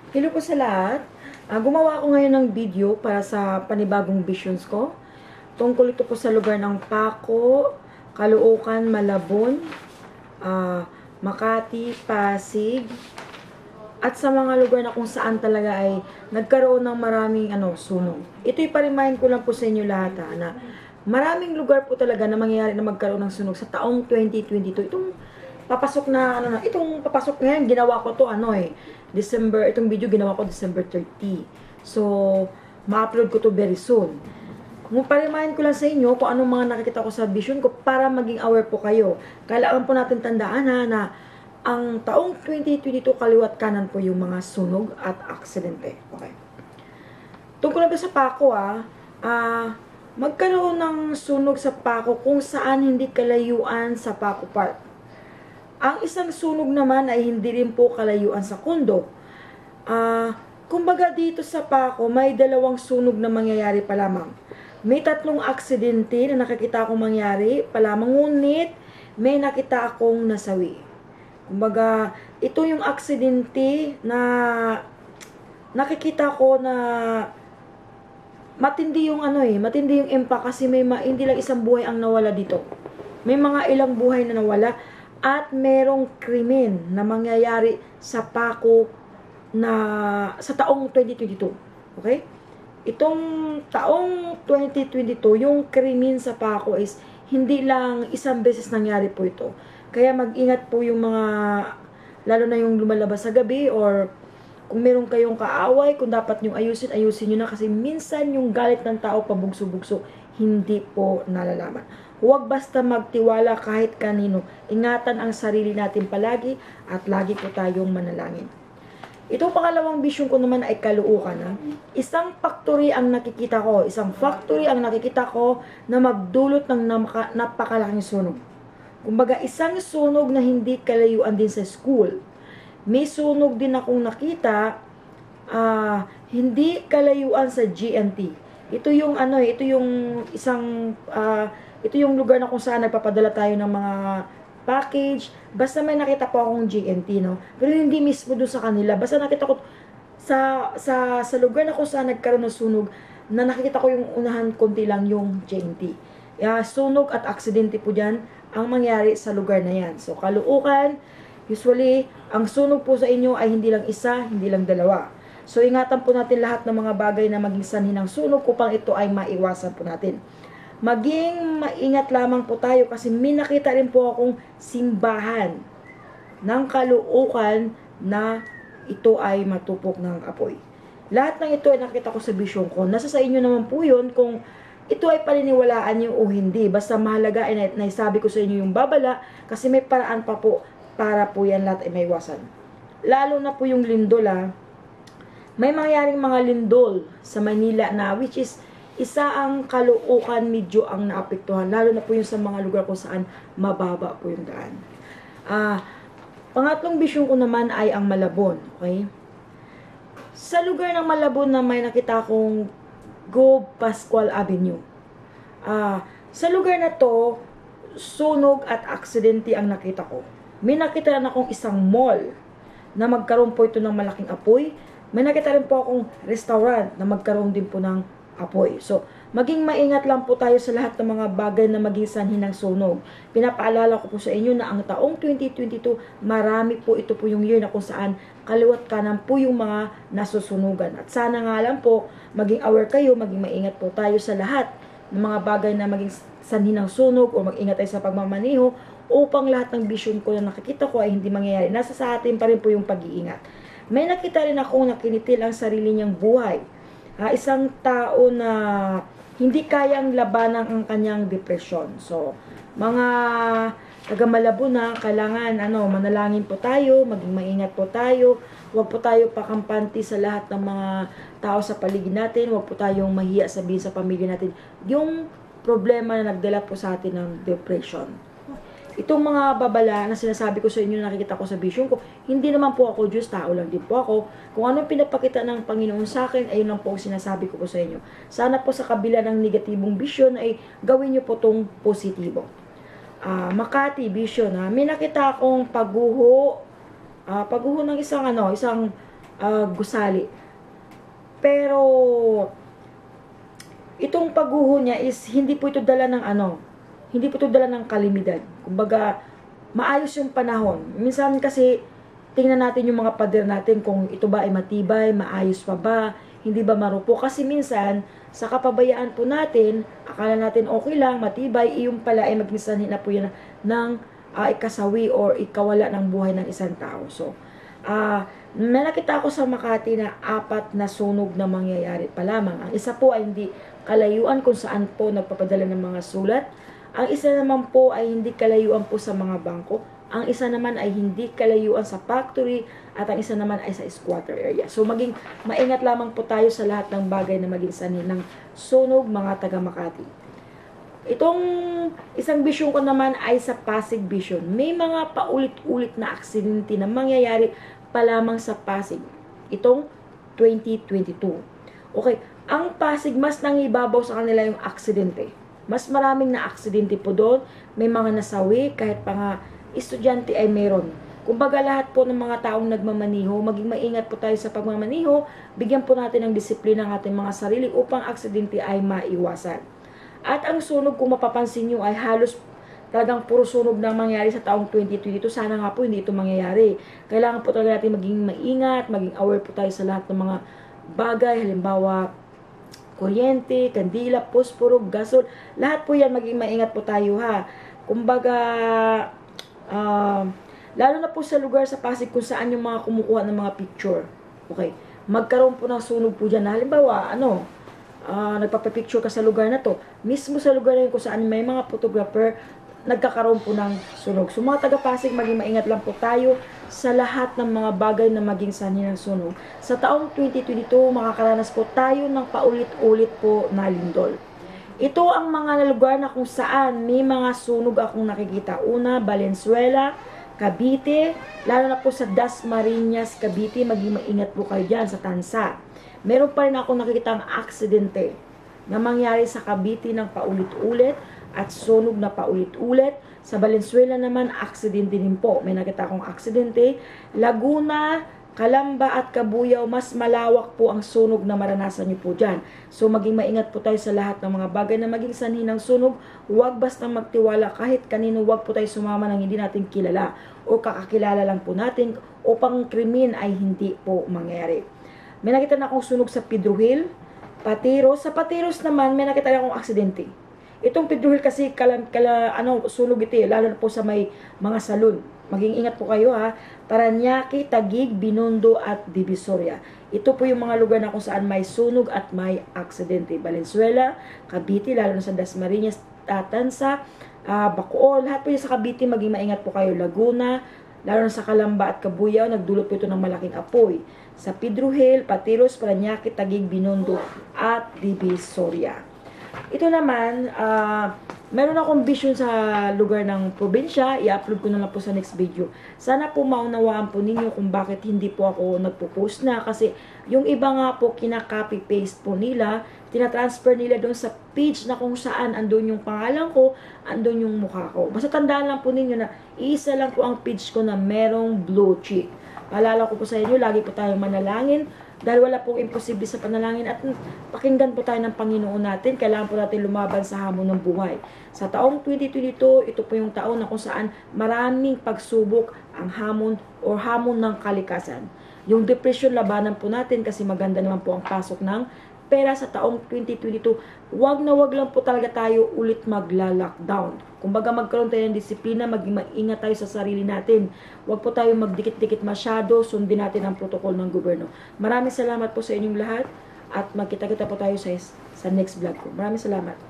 Hello po sa lahat. Gumawa ako ngayon ng video para sa panibagong visions ko. Tungkol ito po sa lugar ng Paco, Caloocan, Malabon, Makati, Pasig, at sa mga lugar na kung saan talaga ay nagkaroon ng maraming sunog. Ito'y pa-remind ko lang po sa inyo lahat na maraming lugar po talaga na mangyayari na magkaroon ng sunog sa taong 2022. Itong papasok na itong papasok ngayon ginawa ko to December, itong video ginawa ko December 30. So, ma-upload ko to very soon. Kung pa-remind ko lang sa inyo kung anong mga nakikita ko sa vision ko para maging aware po kayo. Kailangan po natin tandaan na ang taong 2022 kaliwat kanan po yung mga sunog at aksidente. Okay. Tungkol na sa Paco magkaroon ng sunog sa Paco kung saan hindi kalayuan sa Paco Park. Ang isang sunog naman ay hindi rin po kalayuan sa Condo. Kumbaga dito sa Paco, may dalawang sunog na mangyayari pa lamang. May tatlong aksidente na nakikita akong mangyari pa lamang, ngunit may nakita akong nasawi. Kumbaga, ito yung aksidente na nakikita ko na matindi yung matindi yung impact kasi hindi lang isang buhay ang nawala dito. May mga ilang buhay na nawala. At merong krimen na mangyayari sa Paco na sa taong 2022. Okay? Itong taong 2022, yung krimen sa Paco is hindi lang isang beses nangyari po ito. Kaya mag-ingat po yung mga, lalo na yung lumalabas sa gabi, or kung meron kayong kaaway, kung dapat nyo ayusin, ayusin nyo na kasi minsan yung galit ng tao pabugso-bugso, hindi po nalalaman. Huwag basta magtiwala kahit kanino. Ingatan ang sarili natin palagi at lagi po tayong manalangin. Itong pangalawang vision ko naman ay Caloocan. Isang factory ang nakikita ko. Isang factory ang nakikita ko na magdulot ng napakalaking sunog. Kumbaga, isang sunog na hindi kalayuan din sa school. May sunog din akong nakita, hindi kalayuan sa GNT. Ito yung ito yung isang ito yung lugar na kung saan nagpapadala tayo ng mga package. Basta may nakita po akong GNT, no? Pero hindi mismo doon sa kanila. Basta nakita ko sa lugar na kung saan nagkaroon ng sunog, na nakikita ko yung unahan konti lang yung GNT. Sunog at aksidente po dyan ang mangyari sa lugar na yan. So, Caloocan, usually, ang sunog po sa inyo ay hindi lang isa, hindi lang dalawa. So, ingatan po natin lahat ng mga bagay na maging sanhi ng sunog upang ito ay maiwasan po natin. Maging maingat lamang po tayo kasi may nakita rin po akong simbahan ng Caloocan na ito ay matupok ng apoy. Lahat ng ito ay nakita ko sa vision ko. Nasa sa inyo naman po yun kung ito ay paniniwalaan nyo o hindi. Basta mahalaga ay naisabi ko sa inyo yung babala kasi may paraan pa po para po yan lahat ay maiwasan. Lalo na po yung lindol may mangyaring mga lindol sa Manila na which is isa ang Caloocan medyo ang naapektuhan, lalo na po yung sa mga lugar kung saan mababa po yung daan. Pangatlong vision ko naman ay ang Malabon. Okay? Sa lugar ng Malabon na may nakita akong Go Pascual Avenue. Sa lugar na to, sunog at aksidente ang nakita ko. May nakita rin akong isang mall na magkaroon po ito ng malaking apoy. May nakita rin po akong restaurant na magkaroon din po ng apoy. So, maging maingat lang po tayo sa lahat ng mga bagay na maging sanhi ng sunog. Pinapaalala ko po sa inyo na ang taong 2022, marami po ito po yung year na kung saan kaliwat kanan po yung mga nasusunugan. At sana nga lang po, maging aware kayo, maging maingat po tayo sa lahat ng mga bagay na maging sanhi ng sunog o mag-ingat tayo sa pagmamaniho upang lahat ng vision ko na nakikita ko ay hindi mangyayari. Nasa sa atin pa rin po yung pag-iingat. May nakita rin ako na kinitil ang sarili niyang buhay. Isang tao na hindi kayang labanan ang kanyang depresyon. So, mga taga-Malabon na kailangan manalangin po tayo, maging maingat po tayo. Huwag po tayo pakampante sa lahat ng mga tao sa paligid natin. Huwag po tayong mahiya sabihin sa pamilya natin yung problema na nagdala po sa atin ng depression. Itong mga babala na sinasabi ko sa inyo, nakikita ko sa vision ko, hindi naman po ako Diyos, tao lang din po ako. Kung anong pinapakita ng Panginoon sa akin, ayun lang po ang sinasabi ko po sa inyo. Sana po sa kabila ng negatibong vision ay gawin nyo po itong positibo. Makati vision, may nakita akong pagguho ng isang gusali. Pero itong pagguho niya is hindi po ito dala ng hindi po ito dala ng kalimidad. Kumbaga, maayos yung panahon. Minsan kasi, tingnan natin yung mga pader natin kung ito ba ay matibay, maayos pa ba, hindi ba marupo. Kasi minsan, sa kapabayaan po natin, akala natin okay lang, matibay, iyon pala ay magminsan na po yan ng ikasawi or ikawala ng buhay ng isang tao. So, may nakita ako sa Makati na 4 na sunog na mangyayari pa lamang. Ang isa po ay hindi kalayuan kung saan po nagpapadala ng mga sulat. Ang isa naman po ay hindi kalayuan po sa mga bangko. Ang isa naman ay hindi kalayuan sa factory at ang isa naman ay sa squatter area. So maging maingat lamang po tayo sa lahat ng bagay na maging sanhi ng sunog, mga taga Makati. Itong isang vision ko naman ay sa Pasig Vision. May mga paulit-ulit na aksidente na mangyayari pa lamang sa Pasig. Itong 2022. Okay, ang Pasig mas nangibabaw sa kanila yung aksidente. Mas maraming na aksidente po doon. May mga nasawi, kahit pa nga estudyante ay meron. Kumbaga lahat po ng mga taong nagmamaniho, maging maingat po tayo sa pagmamaniho, bigyan po natin ng disiplina ng ating mga sarili upang aksidente ay maiwasan. At ang sunog, kung mapapansin nyo, ay halos talagang puro sunog na mangyari sa taong 2022. Sana nga po hindi ito mangyayari. Kailangan po talaga natin maging maingat, maging aware po tayo sa lahat ng mga bagay, halimbawa kuryente, kandila, posporo, gasol, lahat po yan maging maingat po tayo ha. Kumbaga, lalo na po sa lugar sa Pasig kung saan yung mga kumukuha ng mga picture. Okay, magkaroon po ng sunog po dyan. Halimbawa, nagpapapicture ka sa lugar na to, mismo sa lugar na yun kung saan may mga photographer, nagkakaroon po ng sunog. So mga taga-Pasig, maging maingat lang po tayo sa lahat ng mga bagay na maging sanhi ng sunog. Sa taong 2022, makakaranas po tayo ng paulit-ulit po na lindol. Ito ang mga lugar na kung saan may mga sunog akong nakikita. Una, Valenzuela, Cavite, lalo na po sa Dasmariñas, Cavite, maging maingat po kayo dyan sa Tansa. Meron pa rin akong nakikita ang aksidente na mangyari sa Cavite ng paulit-ulit at sunog na paulit-ulit. Sa Valenzuela naman, aksidente din po. May nakita akong aksidente. Laguna, Calamba at Cabuyao, mas malawak po ang sunog na maranasan niyo po dyan. So maging maingat po tayo sa lahat ng mga bagay na maging sanhi ng sunog. Huwag basta magtiwala kahit kanino, huwag po tayo sumama ng hindi natin kilala o kakakilala lang po natin upang krimen ay hindi po mangyari. May nakita na akong sunog sa Pedro Hill, Patiros. Sa Patiros naman, may nakita na akong aksidente. Itong Pedro Hill kasi sunog ito lalo na po sa may mga salon. Maging ingat po kayo ha. Paranaque, Taguig, Binondo at Divisoria. Ito po yung mga lugar na kung saan may sunog at may aksidente. Valenzuela, Cavite, lalo na sa Dasmariñas, Tansa, Bacoor, lahat po yung sa Cavite, maging maingat po kayo. Laguna, lalo na sa Calamba at Cabuyao, nagdulot po ito ng malaking apoy. Sa Pedro Hill, Patiros, Paranaque, Taguig, Binondo at Divisoria. Ito naman, meron akong vision sa lugar ng probinsya. I-upload ko na lang po sa next video. Sana po maunawaan po ninyo kung bakit hindi po ako nagpo-post na. Kasi yung iba nga po, kina-copy-paste po nila. Tina-transfer nila doon sa page na kung saan andun yung pangalan ko, andun yung mukha ko. Basta tandaan lang po ninyo na isa lang po ang page ko na merong blue check. Paalala ko po sa inyo, lagi po tayong manalangin. Dahil wala pong imposible sa panalangin at pakinggan po tayo ng Panginoon natin. Kailangan po natin lumaban sa hamon ng buhay. Sa taong 2022, ito po yung taon na kung saan maraming pagsubok ang hamon ng kalikasan. Yung depression, labanan po natin kasi maganda naman po ang pasok ng pera sa taong 2022. Wag na wag lang po talaga tayo ulit magla-lockdown. Kumbaga magkaroon tayo ng disiplina, maging maingat tayo sa sarili natin. Huwag po tayo magdikit-dikit masyado, sundin natin ang protocol ng gobyerno. Maraming salamat po sa inyong lahat at magkita-kita po tayo sa next vlog ko. Maraming salamat.